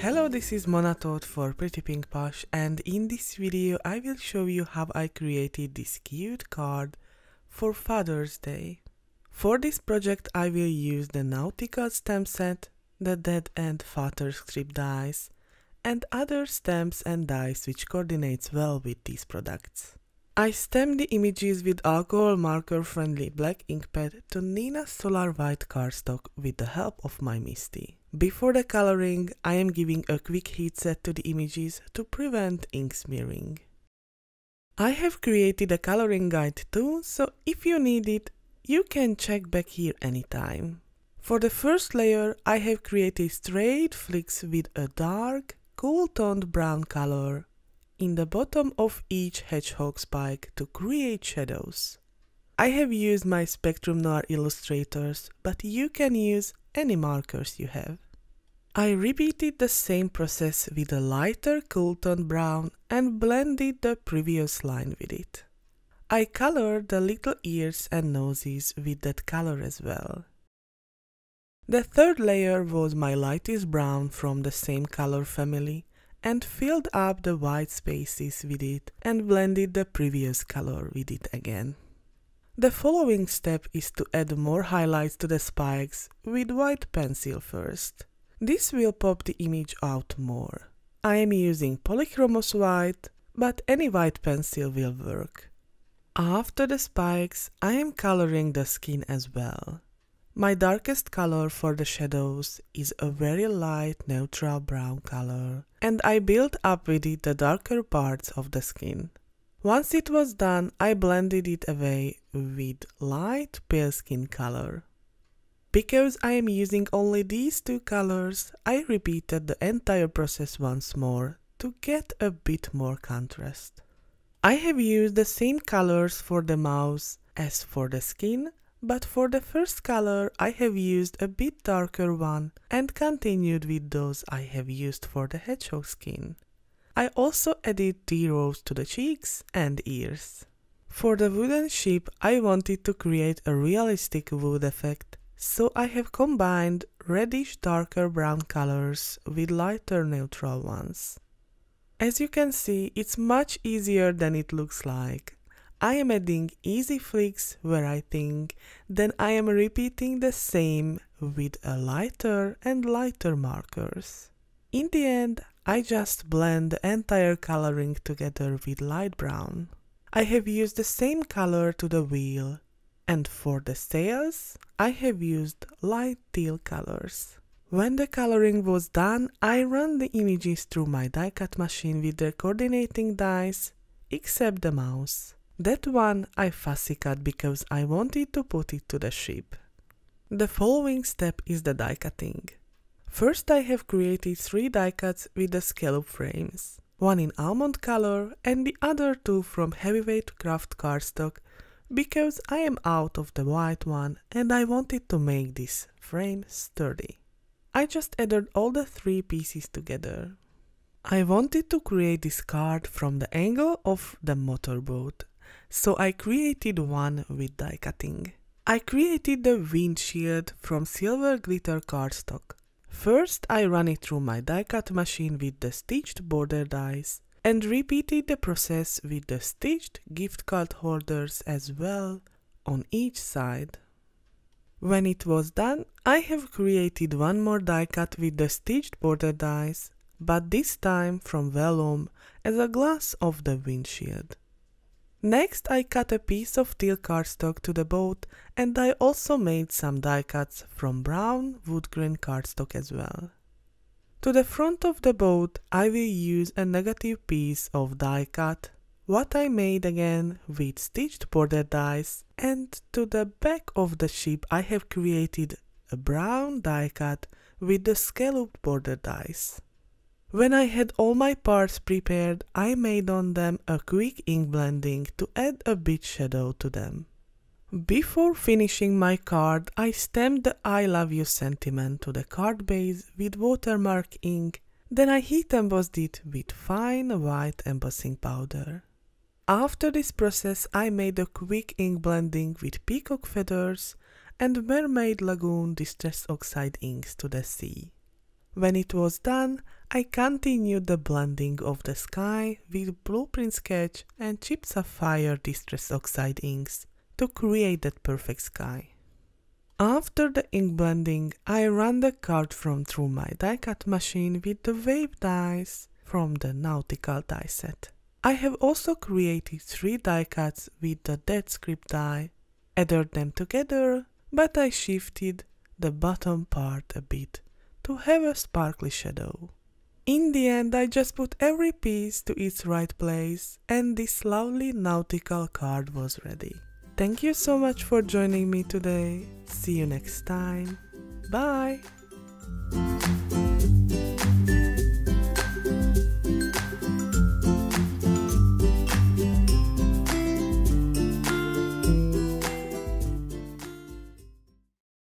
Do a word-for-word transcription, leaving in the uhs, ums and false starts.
Hello, this is Monatot for Pretty Pink Posh, and in this video I will show you how I created this cute card for Father's Day. For this project I will use the Nautical stamp set, the Dead End Father script dies, and other stamps and dies which coordinates well with these products. I stamped the images with alcohol marker friendly black ink pad to Neenah Solar White cardstock with the help of my Misty. Before the coloring, I am giving a quick heat set to the images to prevent ink smearing. I have created a coloring guide too, so if you need it, you can check back here anytime. For the first layer, I have created straight flicks with a dark, cool-toned brown color in the bottom of each hedgehog spike to create shadows. I have used my Spectrum Noir illustrators, but you can use any markers you have. I repeated the same process with a lighter cool-toned brown and blended the previous line with it. I colored the little ears and noses with that color as well. The third layer was my lightest brown from the same color family and filled up the white spaces with it and blended the previous color with it again. The following step is to add more highlights to the spikes with white pencil first. This will pop the image out more. I am using Polychromos white, but any white pencil will work. After the spikes, I am coloring the skin as well. My darkest color for the shadows is a very light neutral brown color, and I built up with it the darker parts of the skin. Once it was done, I blended it away with light pale skin color. Because I am using only these two colors, I repeated the entire process once more to get a bit more contrast. I have used the same colors for the mouse as for the skin, but for the first color I have used a bit darker one and continued with those I have used for the hedgehog skin. I also added T-rose to the cheeks and ears. For the wooden ship I wanted to create a realistic wood effect, so I have combined reddish darker brown colors with lighter neutral ones. As you can see, it's much easier than it looks like. I am adding easy flicks where I think, then I am repeating the same with a lighter and lighter markers. In the end, I just blend the entire coloring together with light brown. I have used the same color to the wheel, and for the sails, I have used light teal colors. When the coloring was done, I ran the images through my die cut machine with the coordinating dies, except the mouse. That one I fussy cut because I wanted to put it to the ship. The following step is the die cutting. First I have created three die cuts with the scallop frames, one in almond color and the other two from Heavyweight Craft cardstock, because I am out of the white one and I wanted to make this frame sturdy. I just added all the three pieces together. I wanted to create this card from the angle of the motorboat, so I created one with die cutting. I created the windshield from Silver Glitter cardstock. First I ran it through my die cut machine with the stitched border dies and repeated the process with the stitched gift card holders as well on each side. When it was done, I have created one more die cut with the stitched border dies, but this time from vellum as a glass of the windshield. Next I cut a piece of teal cardstock to the boat, and I also made some die cuts from brown wood grain cardstock as well. To the front of the boat I will use a negative piece of die cut, what I made again with stitched border dies, and to the back of the ship I have created a brown die cut with the scalloped border dies. When I had all my parts prepared, I made on them a quick ink blending to add a bit shadow to them. Before finishing my card, I stamped the I love you sentiment to the card base with watermark ink, then I heat embossed it with fine white embossing powder. After this process I made a quick ink blending with peacock feathers and Mermaid Lagoon Distress Oxide inks to the sea. When it was done, I continued the blending of the sky with Blueprint Sketch and Chip Sapphire Distress Oxide inks to create that perfect sky. After the ink blending, I ran the card from through my die cut machine with the wave dies from the Nautical die set. I have also created three die cuts with the Dead Script die, added them together, but I shifted the bottom part a bit to have a sparkly shadow. In the end, I just put every piece to its right place and this lovely nautical card was ready. Thank you so much for joining me today. See you next time. Bye!